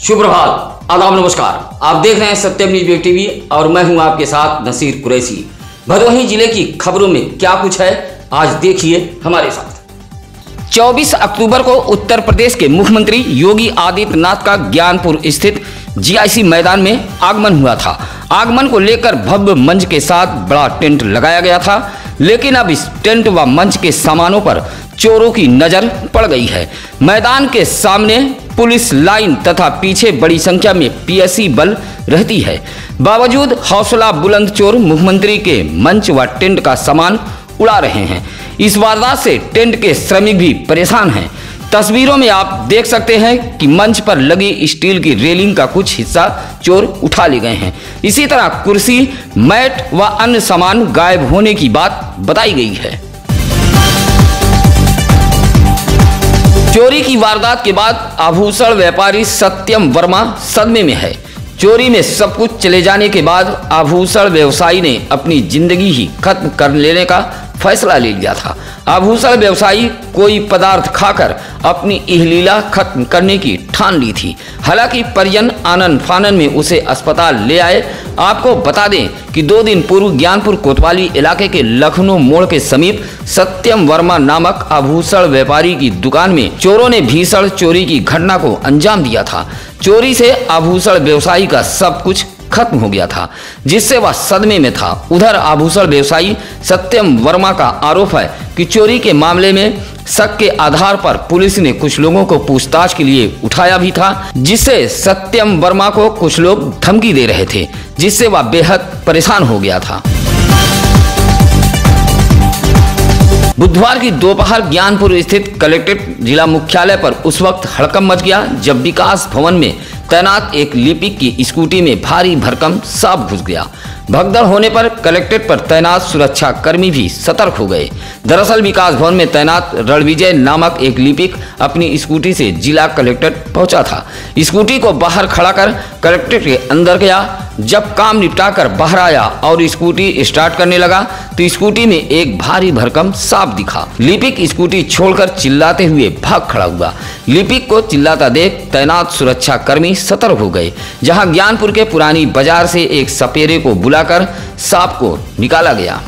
शुभ प्रभात, आदाब, नमस्कार। आप देख रहे हैं सत्यम न्यूज टीवी और मैं हूं आपके साथ नसीर कुरैशी। भदोही जिले की खबरों में क्या कुछ है आज देखिए हमारे साथ। 24 अक्टूबर को उत्तर प्रदेश के मुख्यमंत्री योगी आदित्यनाथ का ज्ञानपुर स्थित जीआईसी मैदान में आगमन हुआ था। आगमन को लेकर भव्य मंच के साथ बड़ा टेंट लगाया गया था, लेकिन अब इस टेंट व मंच के सामानों पर चोरों की नजर पड़ गई है। मैदान के सामने पुलिस लाइन तथा पीछे बड़ी संख्या में पीएसी बल रहती है। बावजूद हौसला बुलंद चोर मुख्यमंत्री के मंच व टेंट का सामान उड़ा रहे हैं। इस वारदात से टेंट के श्रमिक भी परेशान हैं। तस्वीरों में आप देख सकते हैं कि मंच पर लगी स्टील की रेलिंग का कुछ हिस्सा चोर उठा ले गए हैं। इसी तरह कुर्सी, मैट व अन्य सामान गायब होने की बात बताई गई है। चोरी की वारदात के बाद आभूषण व्यापारी सत्यम वर्मा सदमे में है। चोरी में सब कुछ चले जाने के बाद आभूषण व्यवसायी ने अपनी जिंदगी ही खत्म कर लेने का फैसला ले लिया था। आभूषण व्यवसायी कोई पदार्थ खाकर अपनी इहलीला खत्म करने की ठान ली थी। हालांकि परिजन आनन फानन में उसे अस्पताल ले आए। आपको बता दें कि 2 दिन पूर्व ज्ञानपुर कोतवाली इलाके के लखनऊ मोड़ के समीप सत्यम वर्मा नामक आभूषण व्यापारी की दुकान में चोरों ने भीषण चोरी की घटना को अंजाम दिया था। चोरी से आभूषण व्यवसायी का सब कुछ खत्म हो गया था, जिससे वह सदमे में था। उधर आभूषण व्यवसायी सत्यम वर्मा का आरोप है कि चोरी के मामले में शक के आधार पर पुलिस ने कुछ लोगों को पूछताछ के लिए उठाया भी था, जिससे सत्यम वर्मा को कुछ लोग धमकी दे रहे थे, जिससे वह बेहद परेशान हो गया था। बुधवार की दोपहर ज्ञानपुर स्थित कलेक्ट्रेट जिला मुख्यालय पर उस वक्त हड़कंप मच गया जब विकास भवन में तैनात एक लिपिक की स्कूटी में भारी भरकम सांप घुस गया। भगदड़ होने पर कलेक्ट्रेट पर तैनात सुरक्षा कर्मी भी सतर्क हो गए। दरअसल विकास भवन में तैनात रणविजय नामक एक लिपिक अपनी स्कूटी से जिला कलेक्ट्रेट पहुंचा था। स्कूटी को बाहर खड़ा कर कलेक्ट्रेट के अंदर गया। जब काम निपटा कर बाहर आया और स्कूटी स्टार्ट करने लगा तो स्कूटी में एक भारी भरकम सांप दिखा। लिपिक स्कूटी छोड़कर चिल्लाते हुए भाग खड़ा हुआ। लिपिक को चिल्लाता देख तैनात सुरक्षा कर्मी सतर्क हो गए, जहां ज्ञानपुर के पुरानी बाजार से एक सपेरे को बुलाकर सांप को निकाला गया।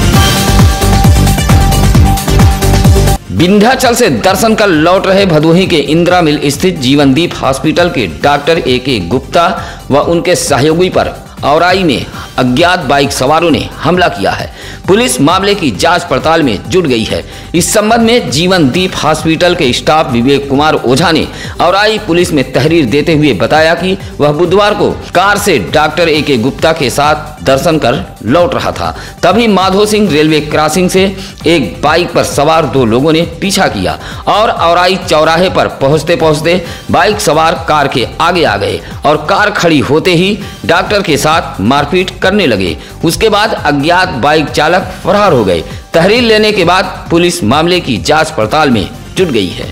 विंध्याचल से दर्शन कर लौट रहे भदोही के इंदिरा मिल स्थित जीवनदीप हॉस्पिटल के डॉक्टर ए.के. गुप्ता व उनके सहयोगी पर औराई में अज्ञात बाइक सवारों ने हमला किया है। पुलिस मामले की जांच पड़ताल में जुट गई है। इस संबंध में जीवनदीप हॉस्पिटल के स्टाफ विवेक कुमार ओझा ने औराई पुलिस में तहरीर देते हुए बताया कि वह बुधवार को कार से डॉक्टर ए.के. गुप्ता के साथ दर्शन कर लौट रहा था। तभी माधो सिंह रेलवे क्रॉसिंग से एक बाइक पर सवार 2 लोगों ने पीछा किया और औराई चौराहे पर पहुंचते पहुंचते बाइक सवार कार के आगे आ गए और कार खड़ी होते ही डॉक्टर के साथ मारपीट करने लगे। उसके बाद अज्ञात बाइक चालक फरार हो गए। तहरीर लेने के बाद पुलिस मामले की जांच पड़ताल में जुट गई है।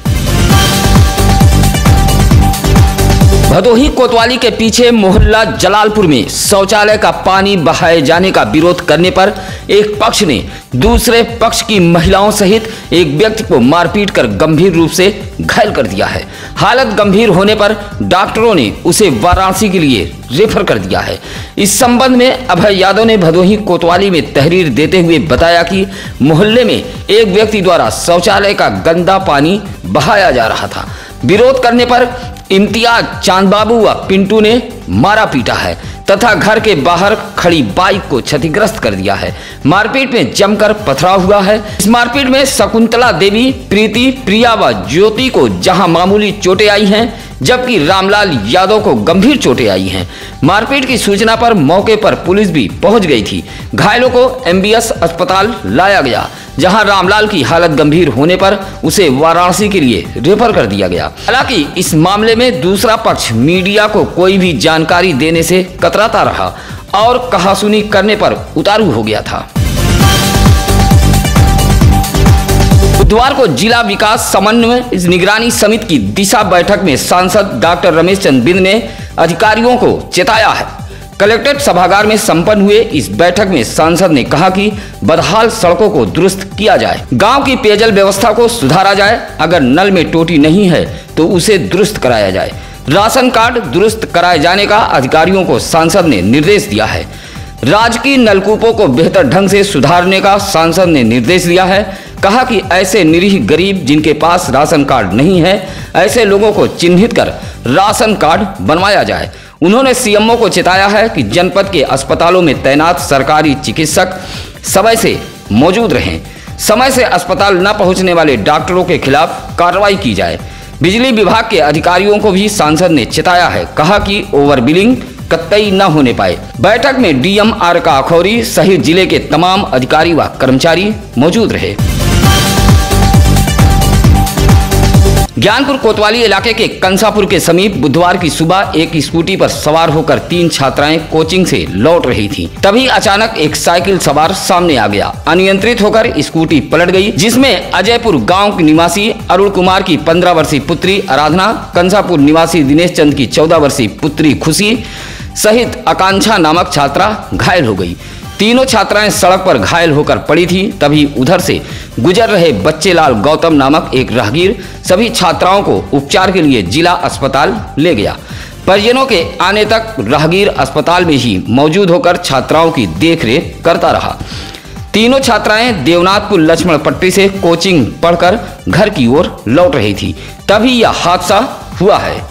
भदोही कोतवाली के पीछे मोहल्ला जलालपुर में शौचालय का पानी बहाए जाने का विरोध करने पर एक पक्ष ने दूसरे पक्ष की महिलाओं सहित एक व्यक्ति को मारपीट कर गंभीर रूप से घायल कर दिया है। हालत गंभीर होने पर डॉक्टरों ने उसे वाराणसी के लिए रेफर कर दिया है। इस संबंध में अभय यादव ने भदोही कोतवाली में तहरीर देते हुए बताया कि मोहल्ले में एक व्यक्ति द्वारा शौचालय का गंदा पानी बहाया जा रहा था। विरोध करने पर इम्तियाज, चांदबाबू व पिंटू ने मारा पीटा है तथा घर के बाहर खड़ी बाइक को क्षतिग्रस्त कर दिया है। मारपीट में जमकर पथराव हुआ है। इस मारपीट में शकुंतला देवी, प्रीति, प्रिया व ज्योति को जहां मामूली चोटें आई हैं, जबकि रामलाल यादव को गंभीर चोटें आई हैं। मारपीट की सूचना पर मौके पर पुलिस भी पहुंच गई थी। घायलों को एमबीएस अस्पताल लाया गया, जहां रामलाल की हालत गंभीर होने पर उसे वाराणसी के लिए रेफर कर दिया गया। हालांकि इस मामले में दूसरा पक्ष मीडिया को कोई भी जानकारी देने से कतराता रहा और कहासुनी करने पर उतारू हो गया था। बुधवार को जिला विकास समन्वय निगरानी समिति की दिशा बैठक में सांसद डॉक्टर रमेश चंद्र बिंद ने अधिकारियों को चेताया है। कलेक्ट्रेट सभागार में संपन्न हुए इस बैठक में सांसद ने कहा कि बदहाल सड़कों को दुरुस्त किया जाए, गांव की पेयजल व्यवस्था को सुधारा जाए, अगर नल में टोटी नहीं है तो उसे दुरुस्त कराया जाए। राशन कार्ड दुरुस्त कराए जाने का अधिकारियों को सांसद ने निर्देश दिया है। राजकीय नलकूपों को बेहतर ढंग से सुधारने का सांसद ने निर्देश दिया है। कहा कि ऐसे निरीह गरीब जिनके पास राशन कार्ड नहीं है, ऐसे लोगों को चिन्हित कर राशन कार्ड बनवाया जाए। उन्होंने सीएमओ को चेताया है कि जनपद के अस्पतालों में तैनात सरकारी चिकित्सक समय से मौजूद रहें। समय से अस्पताल न पहुंचने वाले डॉक्टरों के खिलाफ कार्रवाई की जाए। बिजली विभाग के अधिकारियों को भी सांसद ने चेताया है। कहा कि ओवर बिलिंग कतई न होने पाए। बैठक में डीएम आर का अखौरी सहित जिले के तमाम अधिकारी व कर्मचारी मौजूद रहे। ज्ञानपुर कोतवाली इलाके के कंसापुर के समीप बुधवार की सुबह एक स्कूटी पर सवार होकर 3 छात्राएं कोचिंग से लौट रही थीं। तभी अचानक एक साइकिल सवार सामने आ गया। अनियंत्रित होकर स्कूटी पलट गई, जिसमें अजयपुर गांव निवासी अरुण कुमार की 15 वर्षीय पुत्री आराधना, कंसापुर निवासी दिनेश चंद की 14 वर्षीय पुत्री खुशी सहित आकांक्षा नामक छात्रा घायल हो गई। तीनों छात्राएं सड़क पर घायल होकर पड़ी थी। तभी उधर से गुजर रहे बच्चेलाल गौतम नामक एक राहगीर सभी छात्राओं को उपचार के लिए जिला अस्पताल ले गया। परिजनों के आने तक राहगीर अस्पताल में ही मौजूद होकर छात्राओं की देखरेख करता रहा। तीनों छात्राएं देवनाथपुर लक्ष्मण पट्टी से कोचिंग पढ़कर घर की ओर लौट रही थी। तभी यह हादसा हुआ है।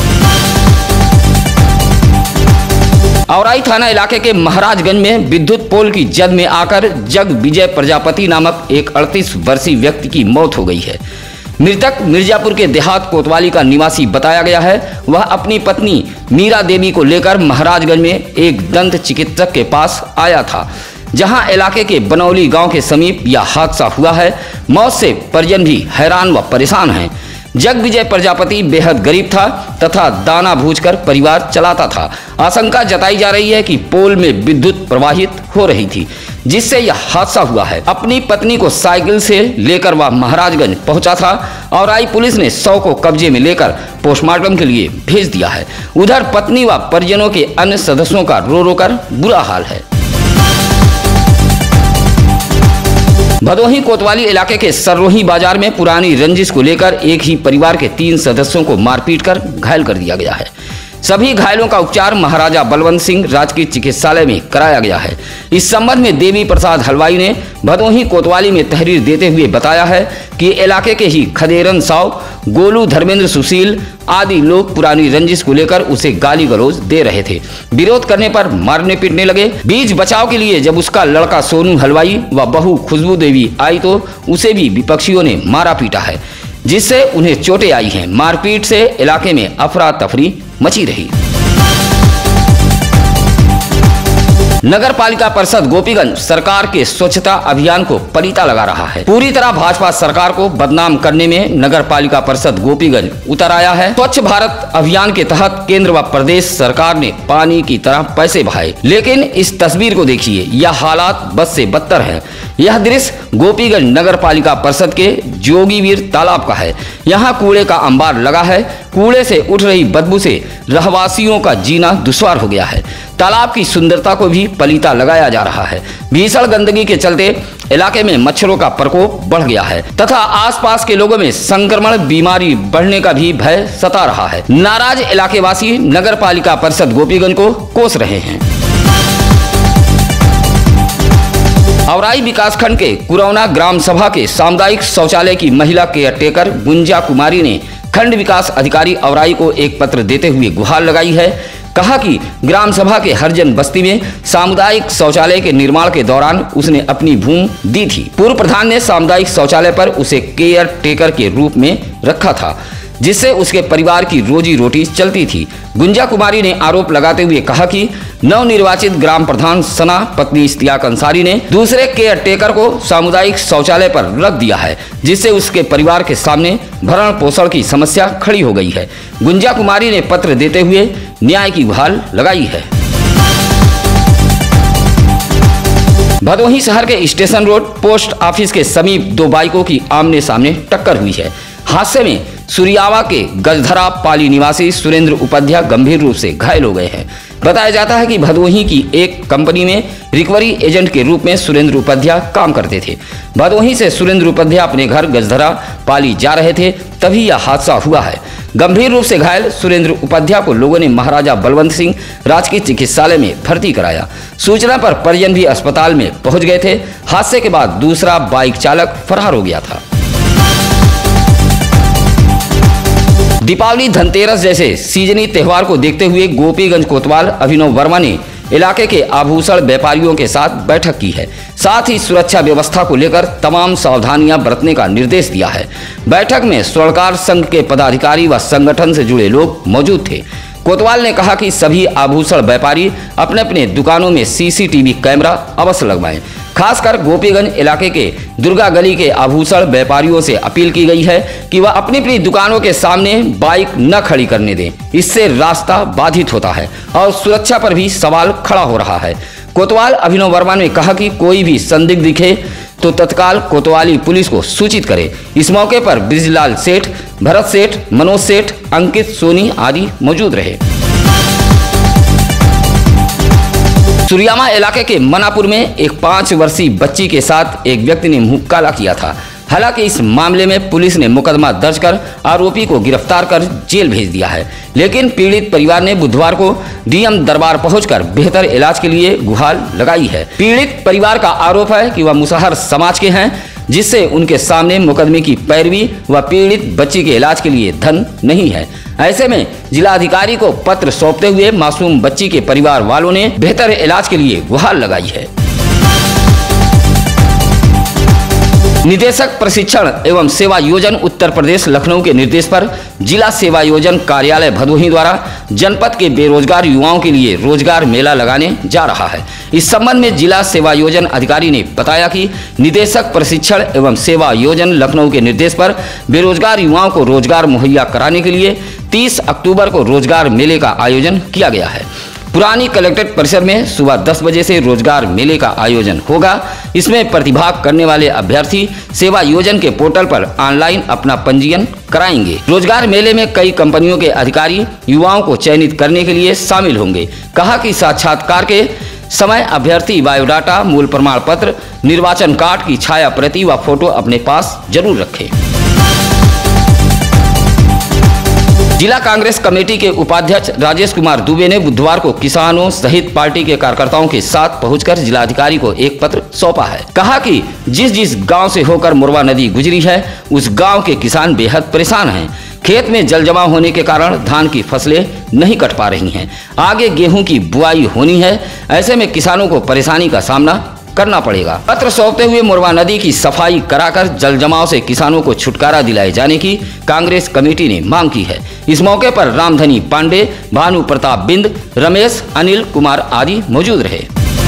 औराई थाना इलाके के महाराजगंज में विद्युत पोल की जद में आकर जग विजय प्रजापति नामक एक 38 वर्षीय व्यक्ति की मौत हो गई है। मृतक मिर्जापुर के देहात कोतवाली का निवासी बताया गया है। वह अपनी पत्नी मीरा देवी को लेकर महाराजगंज में एक दंत चिकित्सक के पास आया था, जहां इलाके के बनौली गांव के समीप यह हादसा हुआ है। मौत से परिजन भी हैरान व परेशान हैं। जग विजय प्रजापति बेहद गरीब था तथा दाना भूजकर परिवार चलाता था। आशंका जताई जा रही है कि पोल में विद्युत प्रवाहित हो रही थी, जिससे यह हादसा हुआ है। अपनी पत्नी को साइकिल से लेकर वह महाराजगंज पहुंचा था। औराई पुलिस ने शव को कब्जे में लेकर पोस्टमार्टम के लिए भेज दिया है। उधर पत्नी व परिजनों के अन्य सदस्यों का रो रो कर बुरा हाल है। भदोही कोतवाली इलाके के सर्रोही बाजार में पुरानी रंजिश को लेकर एक ही परिवार के 3 सदस्यों को मारपीट कर घायल कर दिया गया है। सभी घायलों का उपचार महाराजा बलवंत सिंह राजकीय चिकित्सालय में कराया गया है। इस संबंध में देवी प्रसाद हलवाई ने भदोही कोतवाली में तहरीर देते हुए बताया है कि इलाके के ही खदेरन साव, गोलू, धर्मेंद्र, सुशील आदि लोग पुरानी रंजिश को लेकर उसे गाली गलौज दे रहे थे। विरोध करने पर मारने पीटने लगे। बीच बचाव के लिए जब उसका लड़का सोनू हलवाई व बहू खुशबू देवी आई तो उसे भी विपक्षियों ने मारा पीटा है, जिससे उन्हें चोटें आई हैं। मारपीट से इलाके में अफरा तफरी मची रही। नगर पालिका परिषद गोपीगंज सरकार के स्वच्छता अभियान को पलीता लगा रहा है। पूरी तरह भाजपा सरकार को बदनाम करने में नगर पालिका परिषद गोपीगंज उतर आया है। स्वच्छ भारत अभियान के तहत केंद्र व प्रदेश सरकार ने पानी की तरह पैसे बहाए, लेकिन इस तस्वीर को देखिए, यह हालात बद से बदतर है। यह दृश्य गोपीगंज नगर पालिका परिषद के जोगीवीर तालाब का है। यहाँ कूड़े का अंबार लगा है। कूड़े से उठ रही बदबू से रहवासियों का जीना दुश्वार हो गया है। तालाब की सुंदरता को भी पलीता लगाया जा रहा है। भीषण गंदगी के चलते इलाके में मच्छरों का प्रकोप बढ़ गया है तथा आसपास के लोगों में संक्रमण बीमारी बढ़ने का भी भय सता रहा है। नाराज इलाकेवासी नगर पालिका परिषद गोपीगंज को कोस रहे हैं। औराई विकासखंड के कुरौना ग्राम सभा के सामुदायिक शौचालय की महिला केयरटेकर गुंजा कुमारी ने खंड विकास अधिकारी औराई को एक पत्र देते हुए गुहार लगाई है। कहा कि ग्राम सभा के हरजन बस्ती में सामुदायिक शौचालय के निर्माण के दौरान उसने अपनी भूमि दी थी। पूर्व प्रधान ने सामुदायिक शौचालय पर उसे केयर टेकर के रूप में रखा था, जिससे उसके परिवार की रोजी रोटी चलती थी। गुंजा कुमारी ने आरोप लगाते हुए कहा कि नवनिर्वाचित ग्राम प्रधान सना पत्नी इश्तियाक अंसारी ने दूसरे केयर टेकर को सामुदायिक शौचालय पर रख दिया है, जिससे उसके परिवार के सामने भरण पोषण की समस्या खड़ी हो गई है। गुंजा कुमारी ने पत्र देते हुए न्याय की गुहार लगाई है। भदोही शहर के स्टेशन रोड पोस्ट ऑफिस के समीप 2 बाइकों की आमने सामने टक्कर हुई है। हादसे में सुरियावा के गजधरा पाली निवासी सुरेंद्र उपाध्याय गंभीर रूप से घायल हो गए हैं। बताया जाता है कि भदोही की एक कंपनी में रिकवरी एजेंट के रूप में सुरेंद्र उपाध्याय काम करते थे। भदोही से सुरेंद्र उपाध्याय अपने घर गजधरा पाली जा रहे थे, तभी यह हादसा हुआ है। गंभीर रूप से घायल सुरेंद्र उपाध्याय को लोगों ने महाराजा बलवंत सिंह राजकीय चिकित्सालय में भर्ती कराया। सूचना पर परिजन भी अस्पताल में पहुंच गए थे। हादसे के बाद दूसरा बाइक चालक फरार हो गया था। दीपावली, धनतेरस जैसे सीजनी त्योहार को देखते हुए गोपीगंज कोतवाल अभिनव वर्मा ने इलाके के आभूषण व्यापारियों के साथ बैठक की है। साथ ही सुरक्षा व्यवस्था को लेकर तमाम सावधानियां बरतने का निर्देश दिया है। बैठक में स्वर्णकार संघ के पदाधिकारी व संगठन से जुड़े लोग मौजूद थे। कोतवाल ने कहा कि सभी आभूषण व्यापारी अपने अपने दुकानों में सीसीटीवी कैमरा अवश्य लगवाएं। खासकर गोपीगंज इलाके के दुर्गा गली के आभूषण व्यापारियों से अपील की गई है कि वह अपनी अपनी दुकानों के सामने बाइक न खड़ी करने दें। इससे रास्ता बाधित होता है और सुरक्षा पर भी सवाल खड़ा हो रहा है। कोतवाल अभिनव वर्मा ने कहा कि कोई भी संदिग्ध दिखे तो तत्काल कोतवाली पुलिस को सूचित करे। इस मौके पर ब्रिजलाल सेठ, भरत सेठ, मनोज सेठ, अंकित सोनी आदि मौजूद रहे। सुरियामा इलाके के मनापुर में एक 5 वर्षीय बच्ची के साथ एक व्यक्ति ने मुंह काला किया था। हालांकि इस मामले में पुलिस ने मुकदमा दर्ज कर आरोपी को गिरफ्तार कर जेल भेज दिया है, लेकिन पीड़ित परिवार ने बुधवार को डीएम दरबार पहुंचकर बेहतर इलाज के लिए गुहार लगाई है। पीड़ित परिवार का आरोप है कि वह मुसहर समाज के हैं, जिससे उनके सामने मुकदमे की पैरवी व पीड़ित बच्ची के इलाज के लिए धन नहीं है। ऐसे में जिलाधिकारी को पत्र सौंपते हुए मासूम बच्ची के परिवार वालों ने बेहतर इलाज के लिए गुहार लगाई है। निदेशक प्रशिक्षण एवं सेवा योजन उत्तर प्रदेश लखनऊ के निर्देश पर जिला सेवा योजन कार्यालय भदोही द्वारा जनपद के बेरोजगार युवाओं के लिए रोजगार मेला लगाने जा रहा है। इस संबंध में जिला सेवा योजन अधिकारी ने बताया कि निदेशक प्रशिक्षण एवं सेवा योजन लखनऊ के निर्देश पर बेरोजगार युवाओं को रोजगार मुहैया कराने के लिए 30 अक्टूबर को रोजगार मेले का आयोजन किया गया है। पुरानी कलेक्ट्रेट परिसर में सुबह 10 बजे से रोजगार मेले का आयोजन होगा। इसमें प्रतिभाग करने वाले अभ्यर्थी सेवा योजन के पोर्टल पर ऑनलाइन अपना पंजीयन कराएंगे। रोजगार मेले में कई कंपनियों के अधिकारी युवाओं को चयनित करने के लिए शामिल होंगे। कहा कि साक्षात्कार के समय अभ्यर्थी बायोडाटा, मूल प्रमाण पत्र, निर्वाचन कार्ड की छाया प्रति व फोटो अपने पास जरूर रखें। जिला कांग्रेस कमेटी के उपाध्यक्ष राजेश कुमार दुबे ने बुधवार को किसानों सहित पार्टी के कार्यकर्ताओं के साथ पहुंचकर जिलाधिकारी को एक पत्र सौंपा है। कहा कि जिस गांव से होकर मोरवा नदी गुजरी है उस गांव के किसान बेहद परेशान हैं। खेत में जल जमाव होने के कारण धान की फसलें नहीं कट पा रही हैं। आगे गेहूं की बुआई होनी है। ऐसे में किसानों को परेशानी का सामना करना पड़ेगा। पत्र सौंपते हुए मोरवा नदी की सफाई कराकर जल जमाव से किसानों को छुटकारा दिलाए जाने की कांग्रेस कमेटी ने मांग की है। इस मौके पर रामधनी पांडे, भानु प्रताप बिंद, रमेश, अनिल कुमार आदि मौजूद रहे।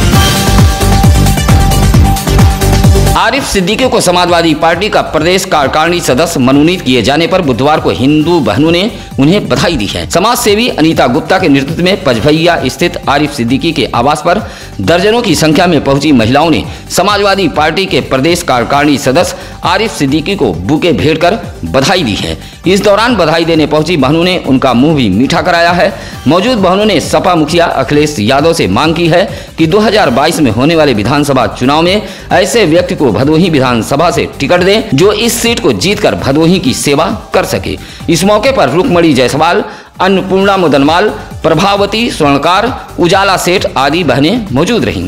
आरिफ सिद्दीकी को समाजवादी पार्टी का प्रदेश कार्यकारिणी सदस्य मनोनीत किए जाने पर बुधवार को हिंदू बहनों ने उन्हें बधाई दी है। समाज सेवी अनीता गुप्ता के नेतृत्व में पचभैया स्थित आरिफ सिद्दीकी के आवास पर दर्जनों की संख्या में पहुंची महिलाओं ने समाजवादी पार्टी के प्रदेश कार्यकारिणी सदस्य आरिफ सिद्दीकी को बुके भेंट कर बधाई दी है। इस दौरान बधाई देने पहुंची बहनों ने उनका मुंह भी मीठा कराया है। मौजूद बहनों ने सपा मुखिया अखिलेश यादव से मांग की है कि 2022 में होने वाले विधानसभा चुनाव में ऐसे व्यक्ति को भदोही विधानसभा से टिकट दें जो इस सीट को जीतकर भदोही की सेवा कर सके। इस मौके पर रुक्मणी जायसवाल, अन्नपूर्णा मुदनवाल, प्रभावती स्वर्णकार, उजाला सेठ आदि बहनें मौजूद रहीं।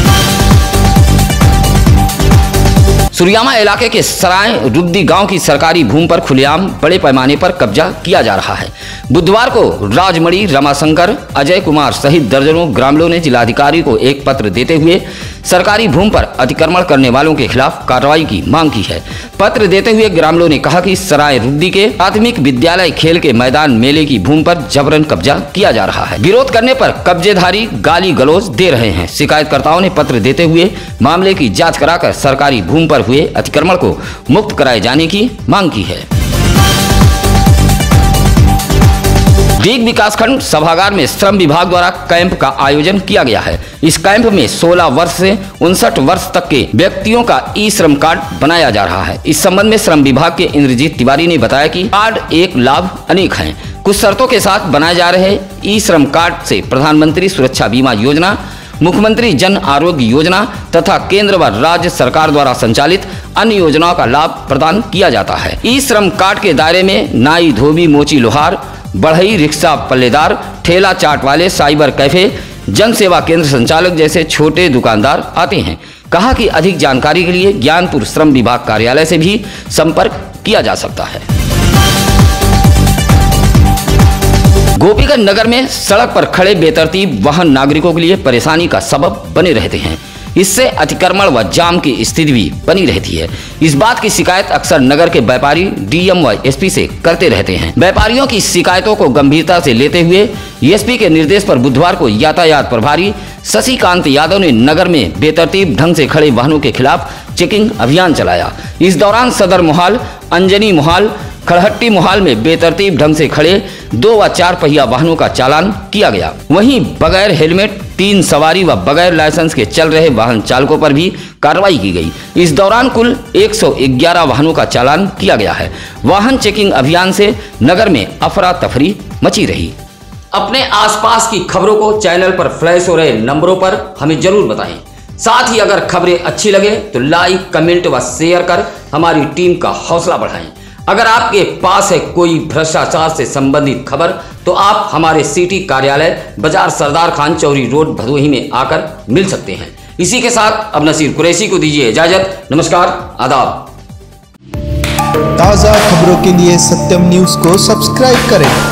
सुरियामा इलाके के सराय रुद्दी गांव की सरकारी भूमि पर खुलेआम बड़े पैमाने पर कब्जा किया जा रहा है। बुधवार को राजमणि, रमाशंकर, अजय कुमार सहित दर्जनों ग्रामीणों ने जिलाधिकारी को एक पत्र देते हुए सरकारी भूमि पर अतिक्रमण करने वालों के खिलाफ कार्रवाई की मांग की है। पत्र देते हुए ग्रामीणों ने कहा कि सराय रुद्दी के प्राथमिक विद्यालय खेल के मैदान मेले की भूमि पर जबरन कब्जा किया जा रहा है। विरोध करने पर कब्जेधारी गाली गलौज दे रहे हैं। शिकायतकर्ताओं ने पत्र देते हुए मामले की जांच कराकर सरकारी भूमि पर हुए अतिक्रमण को मुक्त कराए जाने की मांग की है। दीग विकासखंड सभागार में श्रम विभाग द्वारा कैंप का आयोजन किया गया है। इस कैंप में 16 वर्ष से 59 वर्ष तक के व्यक्तियों का ई श्रम कार्ड बनाया जा रहा है। इस संबंध में श्रम विभाग के इंद्रजीत तिवारी ने बताया कि कार्ड एक लाभ अनेक हैं। कुछ शर्तों के साथ बनाए जा रहे ई श्रम कार्ड से प्रधानमंत्री सुरक्षा बीमा योजना, मुख्यमंत्री जन आरोग्य योजना तथा केंद्र व राज्य सरकार द्वारा संचालित अन्य योजनाओं का लाभ प्रदान किया जाता है। ई श्रम कार्ड के दायरे में नाई, धोबी, मोची, लोहार, बढ़ई, रिक्शा पल्लेदार, ठेला चाट वाले, साइबर कैफे, जन सेवा केंद्र संचालक जैसे छोटे दुकानदार आते हैं। कहा कि अधिक जानकारी के लिए ज्ञानपुर श्रम विभाग कार्यालय से भी संपर्क किया जा सकता है। गोपीगंज नगर में सड़क पर खड़े बेतरतीब वाहन नागरिकों के लिए परेशानी का सबब बने रहते हैं। इससे अतिक्रमण व जाम की स्थिति भी बनी रहती है। इस बात की शिकायत अक्सर नगर के व्यापारी डीएम व एसपी से करते रहते हैं। व्यापारियों की शिकायतों को गंभीरता से लेते हुए एसपी के निर्देश पर बुधवार को यातायात प्रभारी शशिकांत यादव ने नगर में बेतरतीब ढंग से खड़े वाहनों के खिलाफ चेकिंग अभियान चलाया। इस दौरान सदर मोहाल, अंजनी मोहाल, खड़हट्टी मोहाल में बेतरतीब ढंग से खड़े 2 व 4 पहिया वाहनों का चालान किया गया। वहीं बगैर हेलमेट, 3 सवारी व बगैर लाइसेंस के चल रहे वाहन चालकों पर भी कार्रवाई की गई। इस दौरान कुल 111 वाहनों का चालान किया गया है। वाहन चेकिंग अभियान से नगर में अफरा तफरी मची रही। अपने आसपास की खबरों को चैनल पर फ्लैश हो रहे नंबरों पर हमें जरूर बताएं। साथ ही अगर खबरें अच्छी लगे तो लाइक, कमेंट व शेयर कर हमारी टीम का हौसला बढ़ाएं। अगर आपके पास है कोई भ्रष्टाचार से संबंधित खबर तो आप हमारे सिटी कार्यालय बाजार सरदार खान चौरी रोड भदोही में आकर मिल सकते हैं। इसी के साथ अब नसीर कुरैशी को दीजिए इजाजत। नमस्कार, आदाब। ताज़ा खबरों के लिए सत्यम न्यूज को सब्सक्राइब करें